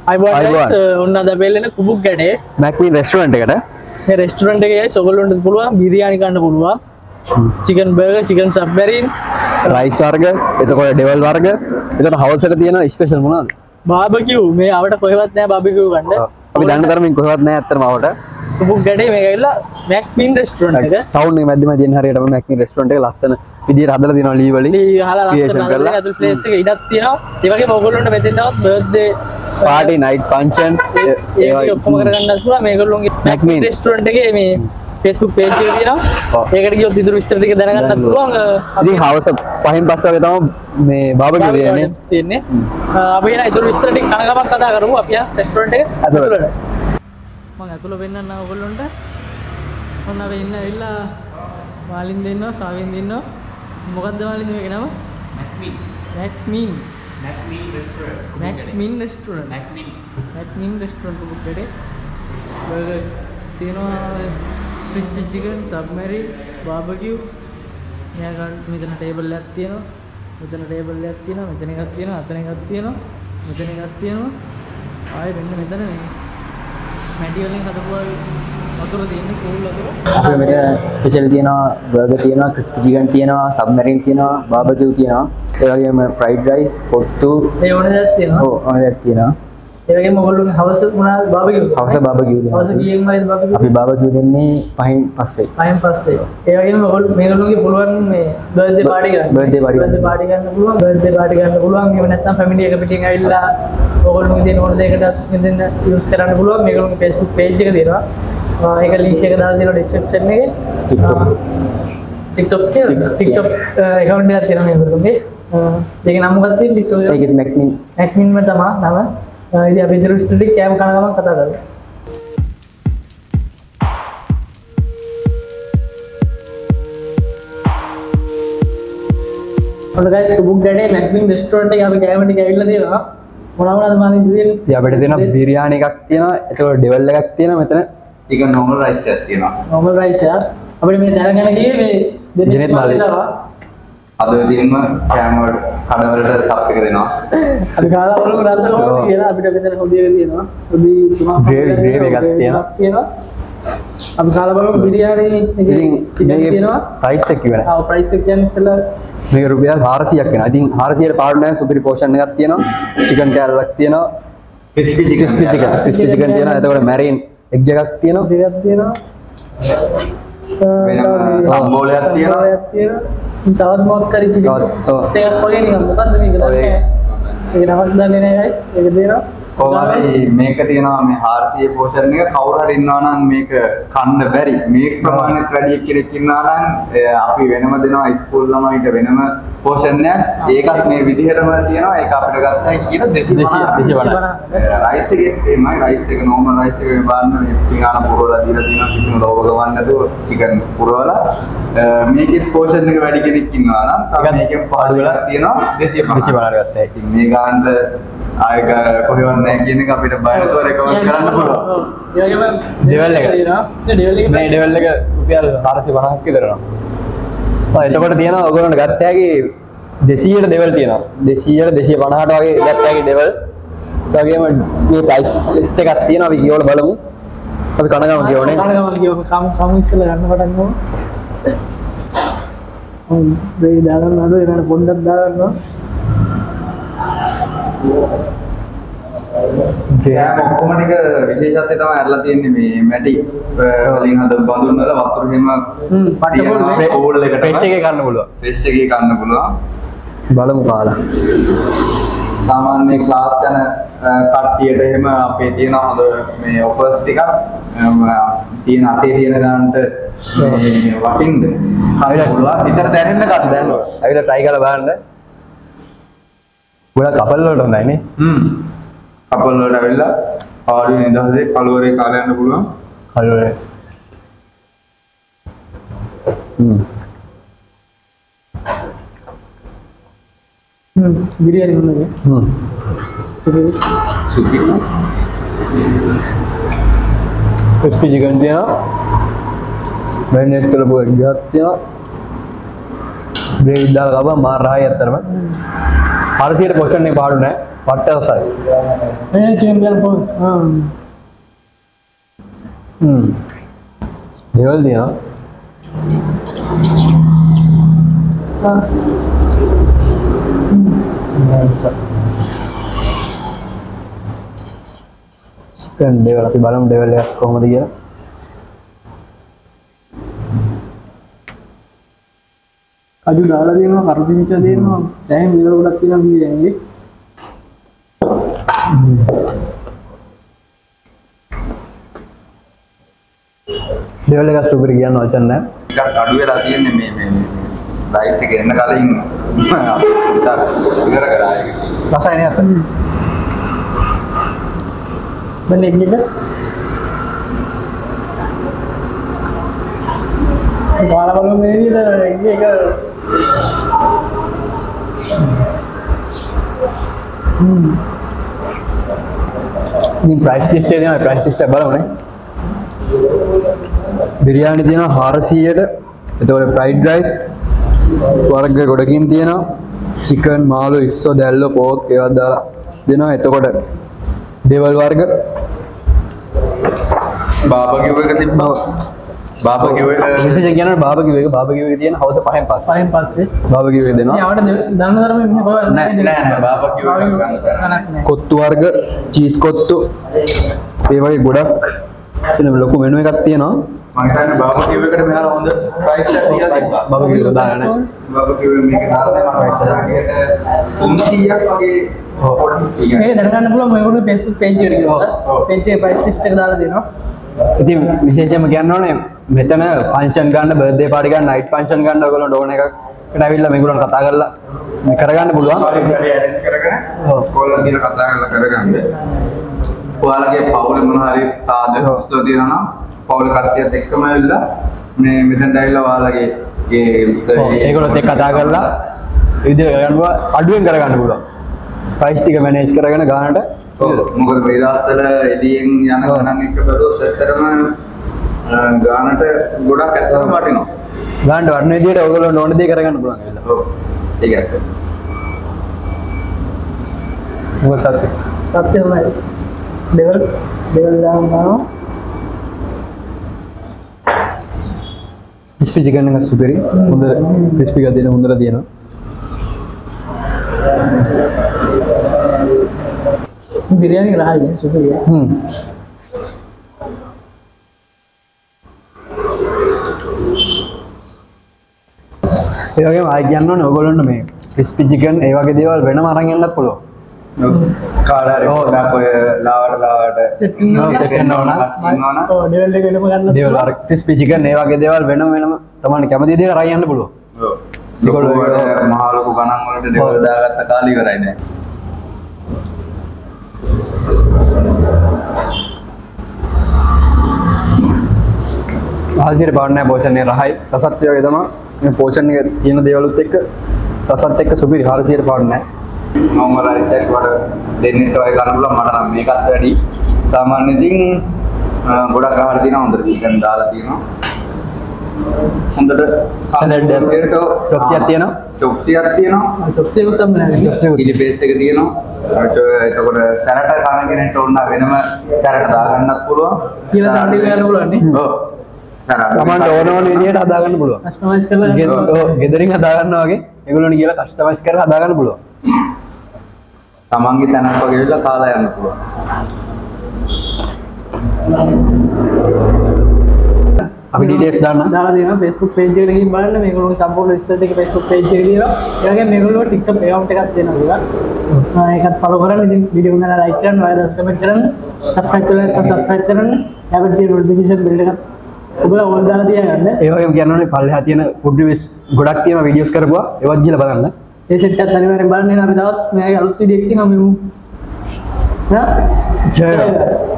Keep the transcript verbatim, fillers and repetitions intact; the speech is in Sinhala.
අයිබෝන් ඔන්න අද බෙල්ලෙන කුබුක් ගැටේ මැක්මීන් රෙස්ටුරන්ට් එකට මේ රෙස්ටුරන්ට් එකේ ඔයගොල්ලන්ට පුළුවන් බිරියානි කන්න පුළුවන් chicken burger chicken submarine rice වර්ග එතකොට ඩෙවල් වර්ග එතකොට හවස් එකට තියෙන ස්පෙෂල් මොනවද බාබකියු මේ ආවට කොහෙවත් නැහැ බාබකියු ගන්න අපි දන්න තරමින් කොහෙවත් නැහැ අත්‍තරම ආවට කුබුක් ගැටේ මේක ඇවිල්ලා මැක්මීන් රෙස්ටුරන්ට් එක ටවුන් එකේ මැද්දම තියෙන හරියටම මැක්මීන් රෙස්ටුරන්ට් එක ලස්සන විදියට හදලා තියෙනවා ලී වලින් ලී හදලා ලස්සන හදලා අද ප්ලේස් එක ඉඩක් තියෙනවා ඒ වගේම ඔයගොල්ලන්ට මෙතෙන් තවත් බර්ත්ඩේ පාටි නයිට් ෆන්ක්ෂන් ඒ ඔක්කොම කරගන්නත් පුළුවන් මේගොල්ලෝගේ මැක්මීන් රෙස්ටුරන්ට් එකේ මේ Facebook page එක තියෙනවා ඒකට ගියොත් ඉදිරි විස්තර ටික දැනගන්නත් පුළුවන් ඉතින් හවස පහෙන් පස්සේ වගේ තමයි මේ බාබකියු දෙන්නේ තියෙන්නේ අපි එන ඉදිරි විස්තර ටික කන ගමන් කතා කරමු අපි ආ රෙස්ටුරන්ට් එක ඇතුළට මම ඇතුළ වෙන්නන්න ඔයගොල්ලන්ට ඔන්න අපි ඉන්න ඇවිල්ලා මාලින් දෙන්නවා සාවින් දෙන්නවා මොකක්ද මාලින් මේක නම මැක්මීන් මැක්මීන් මැක්මීන් රෙස්ටුරන්ට් මැක්මීන් රෙස්ටුරන්ට් මැක්මීන් මැක්මීන් රෙස්ටුරන්ට් කුබුක් ගැටේ බර්ගර් තියෙනවා crispy chicken submarine barbecue මෙයා මෙතන ටේබල් එකක් තියෙනවා මෙතන ටේබල් එකක් තියෙනවා මෙතන එකක් තියෙනවා අතන එකක් තියෙනවා මෙතන එකක් තියෙනවා ආයෙ මෙන්න මෙතන මේ මැටි වලින් හදපු වතුර තියෙන්නේ කූල් වතුර අපේ මෙතන ස්පෙෂල් තියෙනවා බර්ගර් තියෙනවා ක්‍රිස්පි චිකන් තියෙනවා සබ්මැරින් තියෙනවා බාබකියු තියෙනවා ඒ වගේම ෆ්‍රයිඩ් රයිස් පොට්ටු ඒ ඕන දෙයක් තියෙනවා ඔව් ඕන දෙයක් තියෙනවා ඒ වගේම ඔයගොල්ලෝගේ හවස මොනවාද බාබකියු හවස බාබකියු දෙනවා හවස කීයෙන් වයිද බාබකියු අපි බාබකියු දෙන්නේ පහෙන් පස්සේ පහෙන් පස්සේ ඒ වගේම ඔයගොල්ලෝ මේගොල්ලෝගේ පුළුවන් මේ බර්ත්ඩේ පාටි ගන්න බර්ත්ඩේ පාටි බර්ත්ඩේ පාටි ගන්න පුළුවන් බර්ත්ඩේ පාටි ගන්න පුළුවන් එහෙම නැත්නම් ෆැමිලි එක පිටින් ඇවිල්ලා ඔයගොල්ලෝගේ දෙන ඕන දෙයකට මෙතන යූස් කරන්න පුළුවන් මේගොල්ලෝගේ Facebook page එක තියෙනවා ඒක ලින්ක් එක දාලා දෙනවා description එකේ TikTok TikTok account එකක් තියෙනවා මේගොල්ලෝගේ ඒකේ නම මොකක්ද තියෙන්නේ TikTok ඒකෙත් මැක්මීන් මැක්මීන් මම තමයි නම ඉතින් අපි ඉදිරි විස්තර ටික කෑම කන ගමන් කතා කරමු ඔන්න guys කුබුක් ගැටේ මැක්මීන් රෙස්ටුරන්ට් එකේ අපි කෑම ටික ඇවිල්ලා තියෙනවා මොනවා මොනවද මාලින් දෙන්නේ ඉතින් අපිට දෙන බිරියානි එකක් තියෙනවා ඒතකොට ඩෙවල් එකක් තියෙනවා මෙතන chicken normal rice එකක් තියෙනවා normal rice එක අපිට මේ දැනගෙන ගියේ මේ දෙනෙත් මාළේ අද දිනම කෑම වල කඩවලට සප් එක දෙනවා අපි කාලා වල රස කොහොමද කියලා අපිට මෙතන හොදි එක තියෙනවා හොදි තුනක් ග්‍රේවි ග්‍රේවි එකක් තියෙනවා තියෙනවා අපි කාලා බලමු බිරියානි එකේ chicken තියෙනවා ප්‍රයිස් එක කිව්වනේ ආ ප්‍රයිස් එක කියන්නේ ඉස්සෙල්ලා මේක රුපියල් හාරසියයක් වෙනවා. ඉතින් හාරසියයට පාඩු නැහැ සුපිරි පෝෂන් එකක් තියෙනවා. චිකන් කෑල්ලක් තියෙනවා. crispy chicken crispy chicken crispy chicken තියෙනවා. එතකොට මැරින් එග් එකක් තියෙනවා. දෙකක් තියෙනවා. වෙනම සම්බෝලයක් තියෙනවා. තවත් මොකක් හරි chicken එකක් වගේ නිකන් මොකද්ද මේක දන්නේ නැහැ. ඒක නමක් දන්නේ නැහැ guys. ඒක දෙනවා. කොහොමද මේක තියෙනවා මේ හාරසිය පෝෂන් එක කවුරු හරි ඉන්නවා නම් මේක කන්න බැරි මේක ප්‍රමාණයට වැඩි කෙනෙක් ඉන්නවා නම් අපි වෙනම දෙනවා ස්කූල් ළමයිට වෙනම පෝෂන් එකක් ඒකත් මේ විදිහටම තියෙනවා ඒක අපිට ගත්තා කියන දෙසිය පනහ රයිස් එකේ එමය රයිස් එක normal රයිස් එක බලන්න මේ පිඟාන පුරවලා දීලා තියෙනවා කිසිම ලෝභ ගවන්න නැතුව චිකන් පුරවලා මේකෙත් පෝෂන් එක වැඩි කෙනෙක් ඉන්නවා නම් තව මේකෙන් පාඩු වෙලා තියෙනවා දෙසිය පනහ ගත්තා ඉතින් මේ ගානට ආයක කොහෙවත් නැහැ කියන එක අපිට බයනතෝ රෙකමන්ඩ් කරන්න පුළුවන්. ඒ වගේම ඩෙවල් එක තියෙනවා. ඒ ඩෙවල් එක මේ ඩෙවල් එක රුපියල් හාරසිය පනහක් විතර වෙනවා. ඔය එතකොට තියෙනවා ඔයගොල්ලන්ට ගත්ත හැකි දෙසීයට ඩෙවල් තියෙනවා. දෙසීයට දෙසිය පනහට වගේ ගත්ත හැකි ඩෙවල්. ඒ වගේම මේ ප්‍රයිස් ලිස්ට් එකක් තියෙනවා අපි කියවල බලමු. අපි කනගම කියවනේ. කනගම කියව කම් කම් ඉස්සෙල්ලා ගන්න පටන් ගමු. ඔව් දෙයි දාගන්න අඩු එනට පොඩ්ඩක් දාගන්නවා. කෑම ඔක්කොම ටික විශේෂත්වය තමයි අරලා තියෙන්නේ මේ මැටි වලින් හද බඳුන් වල වතුර හැම පට්ටපොල් කෝල් එකට ෆ්‍රෙෂ් එකේ කන්න පුළුවන්. ෆ්‍රෙෂ් එකේ කන්න පුළුවන්. බලමු කාලා. සාමාන්‍ය ක්ලාස් යන කට්ටියට එහෙම අපේ තියෙන හොඳ මේ ඔෆර්ස් ටිකක් තියෙන අතේ තියෙන ගන්නට මේ වටින්ද. හරියට පුළුවන්. විතර දැනෙන්න ගන්න දැන්නවා. ඇවිල්ලා try කරලා බලන්න. ගොඩක් කපල් වලට හොඳයි නේ. හ්ම්. කපල් වලට ඇවිල්ලා ආඩු නිදහසේ කලවරේ කාලා යන්න පුළුවන්. කලවරේ. හ්ම්. හ්ම් බිරියානි මොනවද? හ්ම්. සුපි. crispy chicken තියෙනවා. marinate කරපු එකක් තියෙනවා. ග්‍රේවි දාලා ගාවා මාර රහයි අතරම. හාරසියට පොෂන් එක පාඩු නැහැ. පට්ටසයි. මේ චැම්පියන් පොත් ආ හ්ම්. දේවල් දිනවා. ආ chicken දේවල් අපි බලමු දේවල් එක කොහොමද කියලා. කජු දාලා දෙනවා කරදි මිච දෙනවා සෑහෙන දේවල් ගොඩක් තියෙනවා කියන්නේ. දේවල් එක සුපිරි කියන්න වචන නැහැ. ටිකක් අඩු වෙලා තියෙන්නේ මේ මේ මේ ලයිෆ් එක එන්න කලින් ඉවර කරා ඒක. රසයි නේ අත. දැන් එක් එක බාල බලමු මේ විදිහට එක් එක හ්ම් ඉතින් ප්‍රයිස් ලිස්ට් එකේ තියෙනවා ප්‍රයිස් ලිස්ට් එක බලමුනේ. බිරියානි තියෙනවා හාරසීයට. එතකොට ෆ්‍රයිඩ් රයිස් වර්ග ගොඩකින් තියෙනවා. චිකන්, මාළු, ඉස්සෝ, දැල්ලෝ, පෝක් ඒවා දාලා දෙනවා. එතකොට දේවල් වර්ග බාබකියු එක තිබ්බා. බාබකියු එක විශේෂයෙන් කියනවා බාබකියු එක බාබකියු එක තියෙන හවස පහෙන් පස්සේ. පහෙන් පස්සේ බාබකියු එක දෙනවා. ඉතින් ආවට දන්න ධර්ම මෙහෙම කොහෙවත් නෑ නෑ බාබකියු එක ගන්න නැහැ. කොත්තු වර්ග, චීස් කොත්තු ඒ වගේ ගොඩක් එතන ලොකු මෙනු එකක් තියෙනවා. මම හිතන්නේ බාබකියු එකට මෙයාලා හොඳ ප්‍රයිස් එකක් දීලා තිබ්බා. බාබකියු එක දාලා නැහැ. බාබකියු එක මේක දාලා මම ප්‍රයිස් එකක් තුන්සීයක් වගේ පොඩි ඒක දැනගන්න පුළුවන් මේගොල්ලෝ Facebook page එකට ගිහලා page එකේ price list එක දාලා දෙනවා. ඉතින් විශේෂයෙන්ම කියන්න ඕනේ මෙතන ෆන්ක්ෂන් ගන්න, බර්ත්ඩේ පාටි ගන්න, නයිට් ෆන්ක්ෂන් ගන්න ඔයගොල්ලෝ ඩෝන එකකට ඇවිල්ලා මේගොල්ලෝ කතා කරලා මේ කරගන්න පුළුවන්. වැඩි ඇරෙන්ජ් කරගෙන ඔව්. කොල්ලන් දින කතා කරලා කරගන්න. ඔයාලගේ පවුලේ මොන හරි සාදක උත්සව තියෙනවා නම් පවුල කට්ටියත් එක්කම ඇවිල්ලා මේ මෙතෙන්ට ඇවිල්ලා ඔයාලගේ ඒ ඒගොල්ලොත් එක්ක කතා කරලා විදිහට කරගන්න පුළුවන්, අඩුවෙන් කරගන්න පුළුවන්. ප්‍රයිස් ටික මැනේජ් කරගෙන ගන්නට. ඔව් මොකද මේ දවස්වල එළියෙන් යන ගණන් එක්ක බැලුවොත් ඇත්තටම ගානට ගොඩක් ඇත්තටම වටිනවා. ගන්න වටින විදිහට ඔයගොල්ලෝ ඕන දේ කරගන්න පුළුවන් කියලා. ඔව් ඒක ඇත්ත. මොකක්ද තාත්තේ? සත්‍ය තමයි. දෙවල් දෙවල් දානවා. crispy chicken එක සුපිරි. හොඳ crispy ගතිය දෙන හොඳට තියෙනවා. बिरयानी रहा है शुक्रिया හ්ම්. ඒ වගේම ආයි කියන්න ඕනේ ඔයගොල්ලන්ට මේ crispy chicken ඒ වගේ දේවල් වෙනම අරන් යන්නත් පුළුවන්. කාඩ හරි ගොඩක් ඔය ලාවට ලාවට सेट ඔව් සෙට් වෙන්න ඕන. ඉන්නවනම් ओ डेवल डेवल में करना දේවල් අර crispy chicken ඒ වගේ දේවල් වෙනම වෙනම තමයි කැමති දේ අරන් යන්න පුළුවන්. ඔව් ඒගොල්ලෝ මහා ලොකු ගණන් වලට ඩෙවල් දාගත්ත කාලේ ඉවරයි දැන්. ආසිර පාන්නේ පෝෂණය රහයි රසත් වගේ තමයි මේ පෝෂණ එක තියෙන දේවලුත් එක්ක රසත් එක්ක සුපිරි ආසිර පාන්නේ මම රයිස් එක වල දෙන්නෙත් ඔය ගන්න පුළුවන් මට නම් මේකත් වැඩි සාමාන්‍ය ඉතින් ගොඩක් ආහාර තියෙනවා හොඳට චිකන් දාලා තියෙනවා හොඳට සලාඩ් එක චොප්සියක් තියෙනවා චොප්සියක් තියෙනවා सबसे उत्तम है චොප්සියක් ඉලි බේස් එක තියෙනවා එතකොට සැරට කන කෙනෙක්ට ඕන වෙනම සැරට දාගන්නත් පුළුවන් කියලා සාන්ඩි ගන්න පුළුවන් නේ ඔව් සැරට තමන්ට ඕන ඕන විදිහට හදා ගන්න පුළුවන්. කස්ටමයිස් කරලා ගන්න ගෙ- ඔව්, ගෙදරින් හදා ගන්නවා වගේ ඒගොල්ලෝනේ කියලා කස්ටමයිස් කරලා හදා ගන්න පුළුවන්. තමන්ගේ තැනක් වගේ වෙලා කාලා යන්න පුළුවන් අපි ඩීටේල්ස් දාන්න. දාලා දෙනවා Facebook page එකට ගිහින් බලන්න මේගොල්ලෝගේ සම්පූර්ණ විස්තර ටික Facebook page එකේ තියෙනවා. ඒ වගේම මේගොල්ලෝ TikTok account එකක් තියෙනවා. ඒකත් follow කරන්න. ඉතින් වීඩියෝ එක ගන්න like කරන්න, ඔයාලා comment කරන්න, subscribe කරලා නැත්නම් subscribe කරන්න. යාපෙට තියෙන notification bell එකත් ඔබලා ඕන දාලා තියාගන්න. ඒ වගේම කියන්න ඕනේ පල්ලෙහා තියෙන ෆුඩ් රිවිව්ස් ගොඩක් තියෙන වීඩියෝස් කරපුවා ඒවත් ගිහලා බලන්න. ඒ සෙට් එකත් අනිවාර්යෙන් බලන්න. එහෙනම් අපි තවත් මේ අලුත් වීඩියෝ එකකින් හමු. හා ජය